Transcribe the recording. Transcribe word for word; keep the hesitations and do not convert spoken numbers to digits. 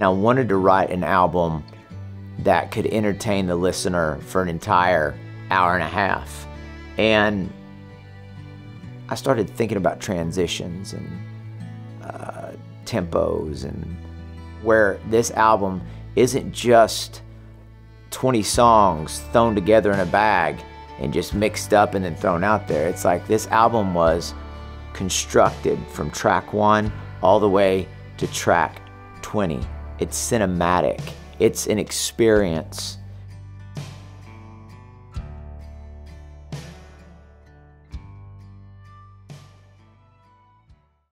I wanted to write an album that could entertain the listener for an entire hour and a half. And I started thinking about transitions and uh, tempos, and where this album isn't just twenty songs thrown together in a bag and just mixed up and then thrown out there. It's like this album was constructed from track one all the way to track twenty. It's cinematic. It's an experience